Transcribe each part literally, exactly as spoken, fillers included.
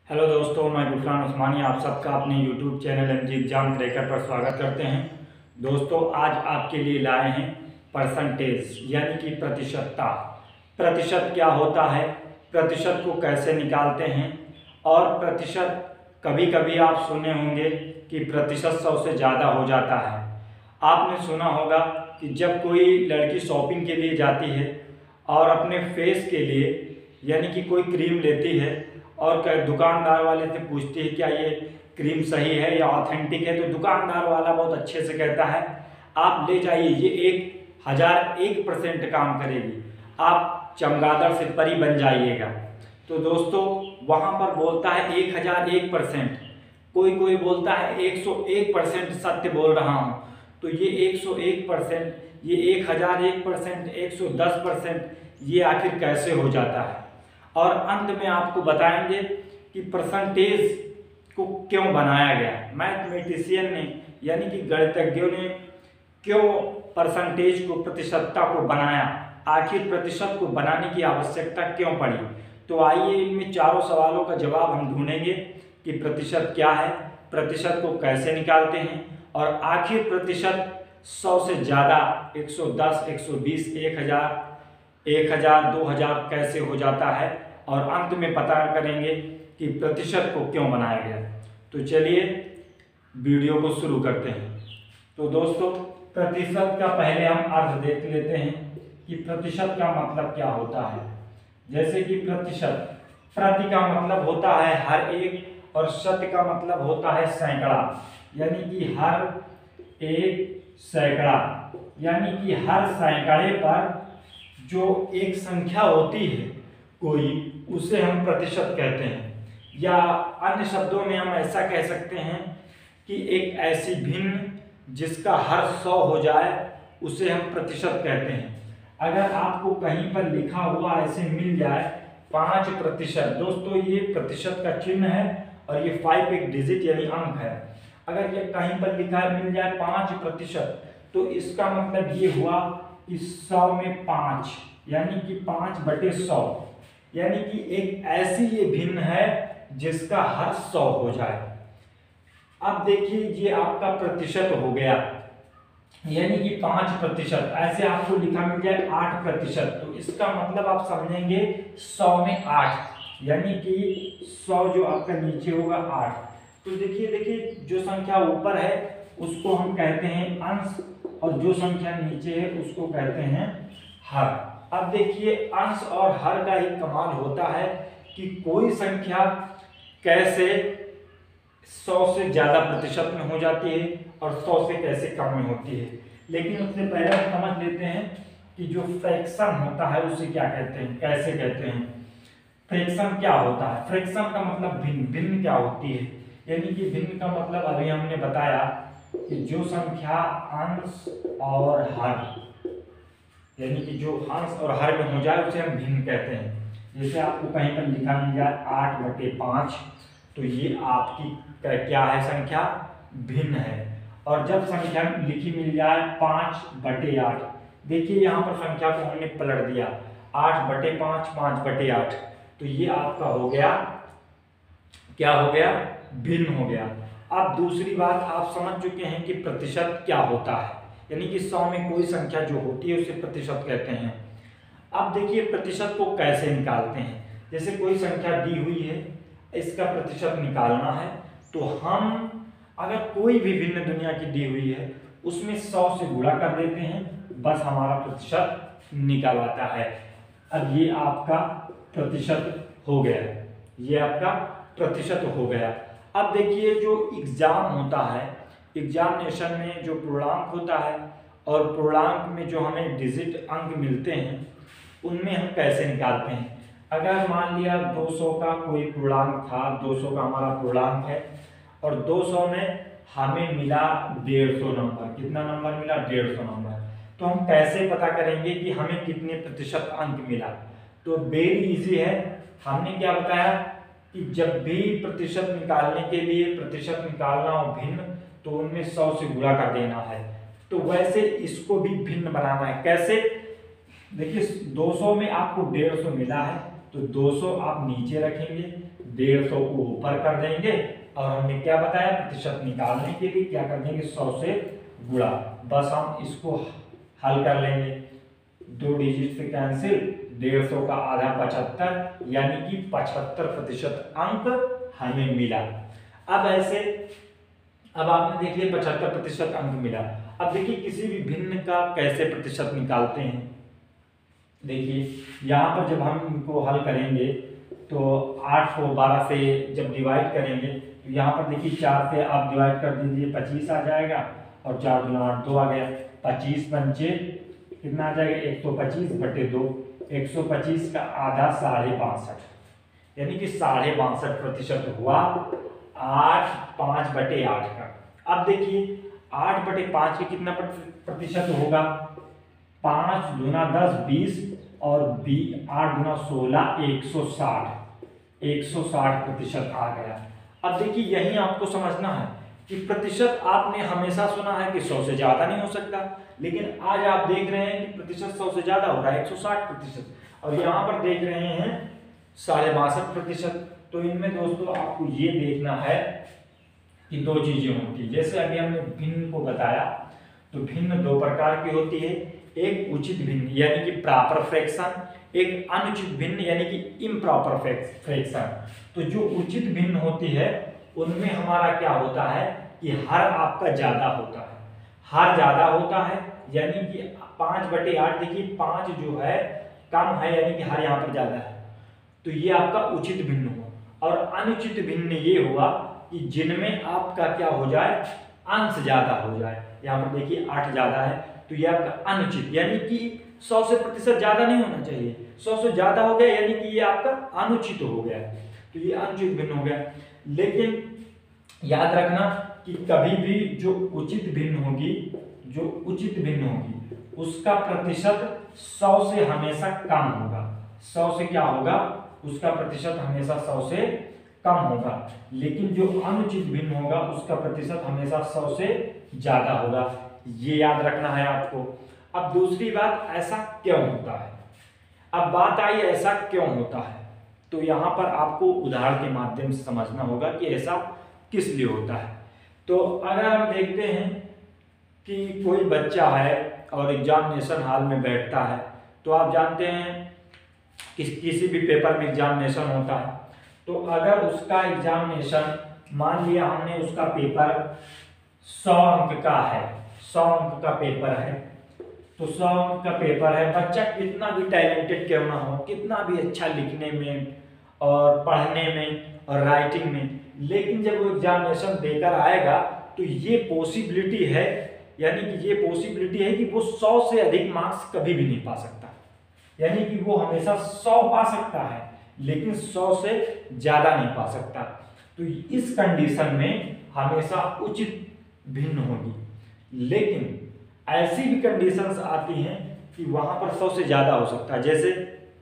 Hello दोस्तों, मैं गुफरान उस्मानी आप सबका अपने YouTube channel M G exam cracker पर स्वागत करते हैं। दोस्तों, आज आपके लिए लाए हैं परसेंटेज यानी कि प्रतिशतता। प्रतिशत क्या होता है, प्रतिशत को कैसे निकालते हैं, और प्रतिशत कभी कभी आप सुने होंगे कि प्रतिशत सौ से ज़्यादा हो जाता है। आपने सुना होगा कि जब कोई लड़की शॉपिंग के लिए जाती है और अपने फेस के लिए यानी कि कोई क्रीम लेती है और दुकानदार वाले से पूछती है क्या ये क्रीम सही है या ऑथेंटिक है, तो दुकानदार वाला बहुत अच्छे से कहता है आप ले जाइए, ये एक हज़ार एक परसेंट काम करेगी, आप चमगादड़ से परी बन जाइएगा। तो दोस्तों, वहाँ पर बोलता है एक हज़ार एक परसेंट, कोई कोई बोलता है एक सौ एक परसेंट सत्य बोल रहा हूँ। तो ये एक सौ एक परसेंट, ये एक हज़ार एक परसेंट, एक सौ दस परसेंट, ये आखिर कैसे हो जाता है। और अंत में आपको बताएंगे कि परसेंटेज को क्यों बनाया गया, मैथमेटिशियन ने यानी कि गणितज्ञों ने क्यों परसेंटेज को, प्रतिशतता को बनाया, आखिर प्रतिशत को बनाने की आवश्यकता क्यों पड़ी। तो आइए इनमें चारों सवालों का जवाब हम ढूंढेंगे कि प्रतिशत क्या है, प्रतिशत को कैसे निकालते हैं, और आखिर प्रतिशत सौ से ज़्यादा, एक सौ दस, एक सौ बीस, एक हज़ार, एक हज़ार, दो हज़ार कैसे हो जाता है, और अंत में पता करेंगे कि प्रतिशत को क्यों बनाया गया। तो चलिए वीडियो को शुरू करते हैं। तो दोस्तों, प्रतिशत का पहले हम अर्थ देख लेते हैं कि प्रतिशत का मतलब क्या होता है। जैसे कि प्रतिशत, प्रति का मतलब होता है हर एक, और शत का मतलब होता है सैकड़ा, यानी कि हर एक सैकड़ा, यानी कि हर सैकड़े पर जो एक संख्या होती है कोई, उसे हम प्रतिशत कहते हैं। या अन्य शब्दों में हम ऐसा कह सकते हैं कि एक ऐसी भिन्न जिसका हर सौ हो जाए उसे हम प्रतिशत कहते हैं। अगर आपको कहीं पर लिखा हुआ ऐसे मिल जाए पाँच प्रतिशत, दोस्तों ये प्रतिशत का चिन्ह है और ये फाइव एक डिजिट यानी अंक है। अगर ये कहीं पर लिखा मिल जाए पाँच प्रतिशत, तो इसका मतलब ये हुआ कि सौ में पाँच, यानी कि पाँच बटे सौ, यानी कि एक ऐसी ये भिन्न है जिसका हर सौ हो जाए। अब देखिए ये आपका प्रतिशत हो गया, यानी कि पाँच प्रतिशत। ऐसे आपको लिखा मिल जाए आठ प्रतिशत, तो इसका मतलब आप समझेंगे सौ में आठ, यानी कि सौ जो आपका नीचे होगा आठ। तो देखिए देखिए जो संख्या ऊपर है उसको हम कहते हैं अंश, और जो संख्या नीचे है उसको कहते हैं हर। अब देखिए अंश और हर का ही कमाल होता है कि कोई संख्या कैसे सौ से ज्यादा प्रतिशत में हो जाती है और सौ से कैसे कम में होती है। लेकिन उससे पहले हम समझ लेते हैं कि जो फ्रैक्शन होता है उसे क्या कहते हैं, कैसे कहते हैं। फ्रैक्शन क्या होता है, फ्रैक्शन का मतलब भिन्न, भिन्न क्या होती है, यानी कि भिन्न का मतलब अभी हमने बताया कि जो संख्या अंश और हर, यानी कि जो अंश और हर में हो जाए उसे हम भिन्न कहते हैं। जैसे आपको कहीं पर लिखा मिल जाए आठ बटे पाँच, तो ये आपकी क्या है, संख्या भिन्न है। और जब संख्या लिखी मिल जाए पाँच बटे आठ, देखिए यहाँ पर संख्या को हमने पलट दिया, आठ बटे पाँच, पाँच बटे आठ, तो ये आपका हो गया, क्या हो गया, भिन्न हो गया। अब दूसरी बात आप समझ चुके हैं कि प्रतिशत क्या होता है, यानी कि सौ में कोई संख्या जो होती है उसे प्रतिशत कहते हैं। अब देखिए प्रतिशत को कैसे निकालते हैं। जैसे कोई संख्या दी हुई है, इसका प्रतिशत निकालना है, तो हम अगर कोई भी भिन्न दुनिया की दी हुई है उसमें सौ से गुणा कर देते हैं, बस हमारा प्रतिशत निकल आता है। अब ये आपका प्रतिशत हो गया, ये आपका प्रतिशत हो गया। अब देखिए जो एग्जाम होता है, एग्जामिनेशन में जो पूर्णांक होता है और पूर्णांक में जो हमें डिजिट अंक मिलते हैं उनमें हम कैसे निकालते हैं। अगर मान लिया दो सौ का कोई पूर्णांक था, दो सौ का हमारा पूर्णांक है, और दो सौ में हमें मिला डेढ़ सौ नंबर, कितना नंबर मिला, डेढ़ सौ नंबर, तो हम कैसे पता करेंगे कि हमें कितने प्रतिशत अंक मिला। तो वेरी इजी है, हमने क्या बताया कि जब भी प्रतिशत निकालने के लिए प्रतिशत निकालना हो भिन्न, तो उनमें सौ से गुणा कर देना है। तो वैसे इसको भी भिन्न बनाना है, कैसे, देखिए दो सौ में आपको डेढ़ सौ मिला है, तो दो सौ आप नीचे रखेंगे, डेढ़ सौ को ऊपर कर देंगे और हमने क्या बताया, प्रतिशत निकालने के लिए क्या कर देंगे, सौ से गुणा। बस हम इसको हल कर लेंगे, दो डिजिट से कैंसिल, डेढ़ सौ का आधा पचहत्तर, यानी कि पचहत्तर प्रतिशत अंक हमें मिला। अब ऐसे अब आपने देख लिया पचहत्तर प्रतिशत अंक मिला। अब देखिए किसी भी भिन्न का कैसे प्रतिशत निकालते हैं। देखिए यहाँ पर जब हम इनको हल करेंगे तो आठ को बारह से जब डिवाइड करेंगे तो यहाँ पर देखिए चार से आप डिवाइड कर दीजिए, पच्चीस आ जाएगा और चार गुना आठ, दो आ गया, पच्चीस पंचे कितना आ जाएगा, एक सौ पच्चीस बटे दो, एक सौ पच्चीस का आधा साढ़े बासठ, यानी कि साढ़े बासठ प्रतिशत हुआ आठ पाँच बटे आठ का। अब देखिए आठ बटे पाँच के कितना प्रतिशत होगा, पाँच गुना दस बीस और बी आठ गुना सोलह एक सौ साठ, एक सौ साठ प्रतिशत आ गया। अब देखिए यही आपको समझना है कि प्रतिशत आपने हमेशा सुना है कि सौ से ज्यादा नहीं हो सकता, लेकिन आज आप देख रहे हैं कि प्रतिशत सौ से ज्यादा हो रहा है, एक सौ साठ प्रतिशत, और यहाँ पर देख रहे हैं साढ़े बासठ प्रतिशत। तो इनमें दोस्तों आपको ये देखना है कि दो चीजें होती है। जैसे अभी हमने भिन्न को बताया तो भिन्न दो प्रकार की होती है, एक उचित भिन्न यानी कि प्रॉपर फ्रैक्शन, एक अनुचित भिन्न यानी कि इम्प्रॉपर फ्रैक्शन। तो जो उचित भिन्न होती है उनमें हमारा क्या होता है कि हर आपका ज्यादा होता है, हर ज्यादा होता है, यानी कि पाँच बटे आठ, देखिए पाँच जो है कम है यानी कि हर यहाँ पर ज्यादा है, तो ये आपका उचित भिन्न हुआ। और अनुचित भिन्न ये हुआ कि जिनमें आपका क्या हो जाए, अंश ज्यादा हो जाए। यहाँ पर देखिए आठ ज्यादा है तो ये आपका अनुचित, यानी कि सौ से प्रतिशत ज्यादा नहीं होना चाहिए, सौ से ज्यादा हो गया यानी कि ये आपका अनुचित हो गया, तो ये अनुचित भिन्न हो गया। लेकिन याद रखना कि कभी भी जो उचित भिन्न होगी, जो उचित भिन्न होगी उसका प्रतिशत सौ से हमेशा कम होगा, सौ से क्या होगा, उसका प्रतिशत हमेशा सौ से कम होगा। लेकिन जो अनुचित भिन्न होगा उसका प्रतिशत हमेशा सौ से ज्यादा होगा, ये याद रखना है आपको। अब दूसरी बात, ऐसा क्यों होता है। अब बात आई ऐसा क्यों होता है, तो यहाँ पर आपको उदाहरण के माध्यम से समझना होगा कि ऐसा किस लिए होता है। तो अगर हम देखते हैं कि कोई बच्चा है और एग्जामिनेशन हॉल में बैठता है, तो आप जानते हैं कि किसी भी पेपर में एग्जामिनेशन होता है, तो अगर उसका एग्जामिनेशन मान लिया हमने उसका पेपर सौ अंक का है, सौ अंक का पेपर है, तो सौ अंक का पेपर है, बच्चा कितना भी टैलेंटेड क्यों ना हो, कितना भी अच्छा लिखने में और पढ़ने में और राइटिंग में, लेकिन जब वो एग्जामिनेशन देकर आएगा तो ये पॉसिबिलिटी है, यानी कि ये पॉसिबिलिटी है कि वो सौ से अधिक मार्क्स कभी भी नहीं पा सकता, यानी कि वो हमेशा सौ पा सकता है लेकिन सौ से ज्यादा नहीं पा सकता। तो इस कंडीशन में हमेशा उचित भिन्न होगी। लेकिन ऐसी भी कंडीशंस आती हैं कि वहां पर सौ से ज्यादा हो सकता है। जैसे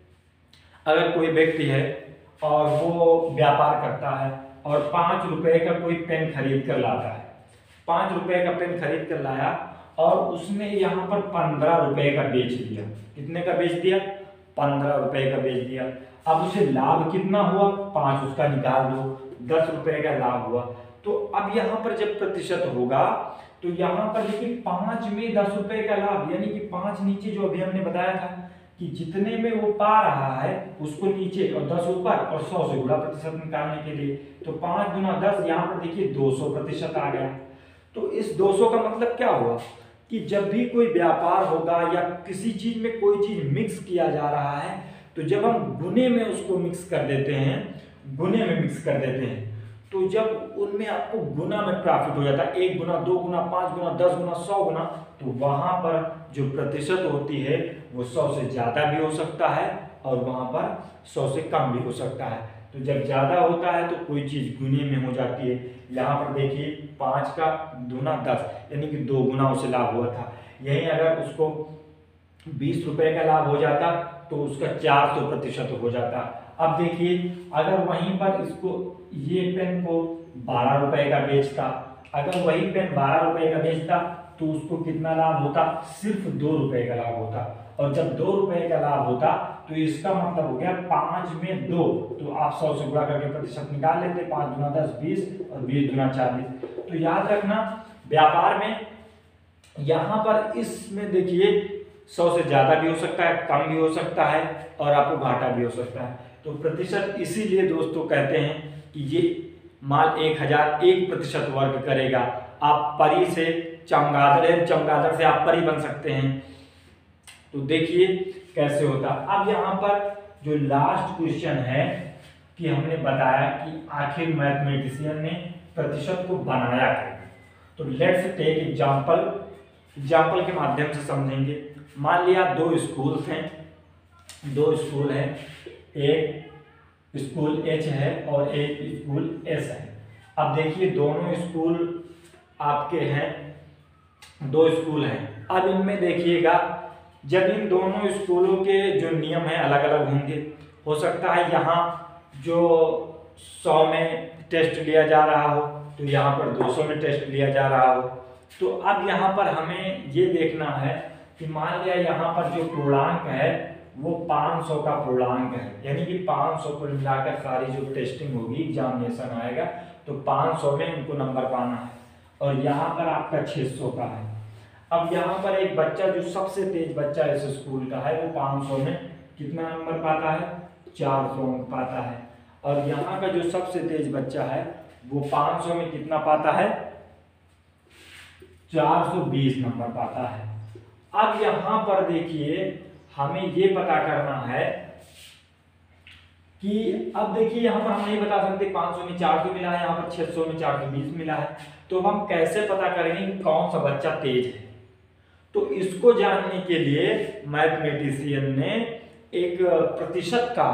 अगर कोई व्यक्ति है और वो व्यापार करता है और पाँच रुपए का कोई पेन खरीद कर लाता है, पाँच रुपए का पेन खरीद कर लाया और उसने यहाँ पर पंद्रह रुपए का बेच दिया। कितने का बेच दिया? पंद्रह रुपए का बेच दिया। अब उसे लाभ कितना हुआ? पाँच, उसका निकाल दो, दस रुपए का लाभ हुआ। तो अब यहाँ पर जब प्रतिशत होगा तो यहाँ पर देखिए पाँच में दस रुपए का लाभ, यानी कि पाँच नीचे जो अभी हमने बताया था कि जितने में वो पा रहा है उसको नीचे और दस ऊपर और सौ से गुणा प्रतिशत निकालने के लिए, तो पाँच गुना दस, यहाँ पर देखिए दो सौ प्रतिशत आ गया। तो इस दो सौ का मतलब क्या हुआ कि जब भी कोई व्यापार होगा या किसी चीज में कोई चीज मिक्स किया जा रहा है, तो जब हम गुने में उसको मिक्स कर देते हैं, गुने में मिक्स कर देते हैं, तो जब उनमें आपको गुना में प्रॉफिट हो जाता है, एक गुना, दो गुना, पांच गुना, दस गुना, सौ गुना, तो वहां पर जो प्रतिशत होती है वो सौ से ज्यादा भी हो सकता है और वहां पर सौ से कम भी हो सकता है। तो जब ज्यादा होता है तो कोई चीज गुने में हो जाती है। यहाँ पर देखिए पाँच का गुना दस, यानी कि दो गुना उसे लाभ हुआ था। यही अगर उसको बीस रुपए का लाभ हो जाता तो उसका चार सौ प्रतिशत हो जाता। अब देखिए अगर वहीं पर इसको ये पेन को बारह रुपए का बेचता, अगर वही पेन बारह रुपए का बेचता तो उसको कितना लाभ होता? सिर्फ दो रुपए का लाभ होता। और जब दो रुपए का लाभ होता तो इसका मतलब हो गया पाँच में दो, तो आप सौ से गुणा करके प्रतिशत निकाल लेते, पाँच गुना दस बीस और बीस गुना चालीस। तो याद रखना व्यापार में यहाँ पर इसमें देखिए सौ से ज्यादा भी हो सकता है, कम भी हो सकता है और आपको घाटा भी हो सकता है। तो प्रतिशत इसीलिए दोस्तों कहते हैं कि ये माल एक हजार एक प्रतिशत वर्ग करेगा। आप परी से चमगादड़ है, चमगादड़ से आप परी बन सकते हैं। तो देखिए कैसे होता। अब यहाँ पर जो लास्ट क्वेश्चन है कि हमने बताया कि आखिर मैथमेटिशियन ने प्रतिशत को बनाया है। तो लेट्स टेक एग्जांपल, एग्जांपल के माध्यम से समझेंगे। मान लिया दो स्कूल हैं, दो स्कूल हैं, एक स्कूल एच है और एक स्कूल एस है। अब देखिए दोनों स्कूल आपके हैं, दो स्कूल हैं। अब इनमें देखिएगा जब इन दोनों स्कूलों के जो नियम हैं अलग अलग होंगे। हो सकता है यहाँ जो सौ में टेस्ट लिया जा रहा हो तो यहाँ पर दो सौ में टेस्ट लिया जा रहा हो। तो अब यहाँ पर हमें ये देखना है कि मान लिया यहाँ पर जो पूर्णांक है वो पाँच सौ का पूर्णांक है, यानी कि पाँच सौ को मिलाकर सारी जो टेस्टिंग होगी, एग्जामिनेशन आएगा तो पाँच सौ में उनको नंबर पाना है। और यहाँ पर आपका छह सौ का है। अब यहाँ पर एक बच्चा जो सबसे तेज बच्चा इस स्कूल का है वो पाँच सौ में कितना नंबर पाता है, चार सौ अंक पाता है। और यहाँ का जो सबसे तेज बच्चा है वो पाँच सौ में कितना पाता है, चार सौ बीस नंबर पाता है। अब यहाँ पर देखिए हमें ये पता करना है कि अब देखिए यहाँ पर हम नहीं बता सकते पाँच सौ में चार सौ मिला है, यहाँ पर छह सौ में चार सौ बीस मिला है। तो हम कैसे पता करेंगे कि कौन सा बच्चा तेज है। तो इसको जानने के लिए मैथमेटिशियन ने एक प्रतिशत का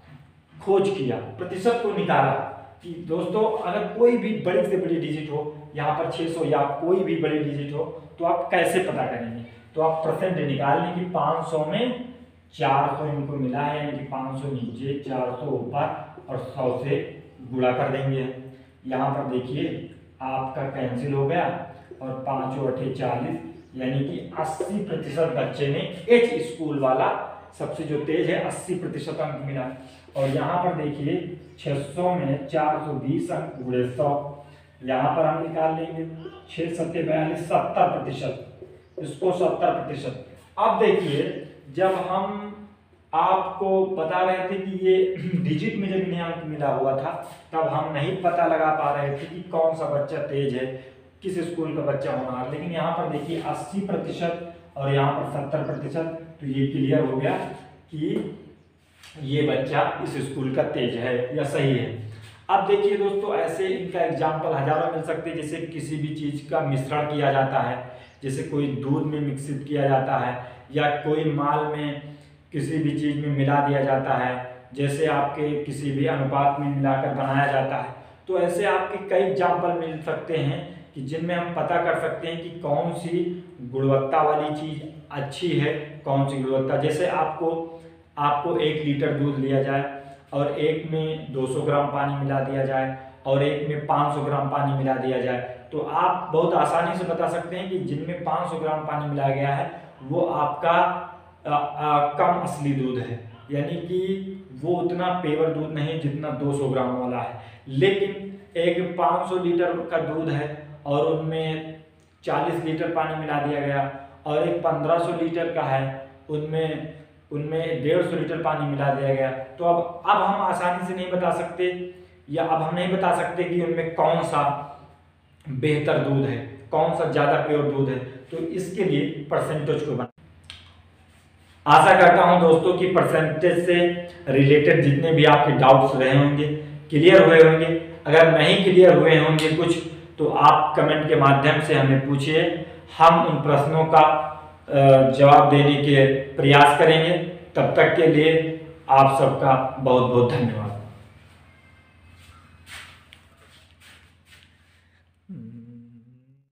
खोज किया, प्रतिशत को निकाला कि दोस्तों अगर कोई भी बड़ी से बड़ी डिजिट हो, यहाँ पर छह सौ या कोई भी बड़ी डिजिट हो तो आप कैसे पता करेंगे। तो आप परसेंट निकाल लें कि पाँच सौ में चार सौ इनको मिला है, यानी कि पाँच सौ नीचे चार सौ ऊपर और सौ से गुणा कर देंगे। यहाँ पर देखिए आपका कैंसिल हो गया और पाँचों अठे चालीस, यानी कि अस्सी प्रतिशत बच्चे ने एच स्कूल वाला सबसे जो तेज है अस्सी प्रतिशत अंक मिला। और यहाँ पर देखिए छह सौ में चार सौ बीस अंक गुणे सौ, यहाँ पर हम निकाल लेंगे छः सत्ते बयालीस, सत्तर प्रतिशत, इसको सत्तर प्रतिशत। अब देखिए जब हम आपको बता रहे थे कि ये डिजिट में जब इन्हें अंक मिला हुआ था तब हम नहीं पता लगा पा रहे थे कि कौन सा बच्चा तेज है, किस स्कूल का बच्चा होना। लेकिन यहाँ पर देखिए अस्सी प्रतिशत और यहाँ पर सत्तर प्रतिशत, तो ये क्लियर हो गया कि ये बच्चा इस स्कूल का तेज है या सही है। अब देखिए दोस्तों ऐसे इनका एग्जाम्पल हजारों मिल सकते हैं। जैसे किसी भी चीज़ का मिश्रण किया जाता है, जैसे कोई दूध में मिक्सित किया जाता है या कोई माल में किसी भी चीज़ में मिला दिया जाता है, जैसे आपके किसी भी अनुपात में मिलाकर बनाया जाता है। तो ऐसे आपके कई एग्जाम्पल मिल सकते हैं कि जिनमें हम पता कर सकते हैं कि कौन सी गुणवत्ता वाली चीज़ अच्छी है, कौन सी गुणवत्ता। जैसे आपको आपको एक लीटर दूध लिया जाए और एक में दो सौ ग्राम पानी मिला दिया जाए और एक में पाँच सौ ग्राम पानी मिला दिया जाए, तो आप बहुत आसानी से बता सकते हैं कि जिनमें पाँच सौ ग्राम पानी मिलाया गया है वो आपका आ, आ, कम असली दूध है, यानी कि वो उतना पेवर दूध नहीं जितना दो सौ ग्राम वाला है। लेकिन एक पाँच सौ लीटर का दूध है और उनमें चालीस लीटर पानी मिला दिया गया और एक पंद्रह सौ लीटर का है उनमें उनमें डेढ़ सौ लीटर पानी मिला दिया गया। तो अब अब हम आसानी से नहीं बता सकते या अब हम नहीं बता सकते कि उनमें कौन सा बेहतर दूध है, कौन सा ज़्यादा प्योर दूध है। तो इसके लिए परसेंटेज को बना, आशा करता हूं दोस्तों कि परसेंटेज से रिलेटेड जितने भी आपके डाउट्स रहे होंगे क्लियर हुए होंगे। अगर नहीं क्लियर हुए होंगे कुछ तो आप कमेंट के माध्यम से हमें पूछिए, हम उन प्रश्नों का जवाब देने के प्रयास करेंगे। तब तक के लिए आप सबका बहुत बहुत धन्यवाद।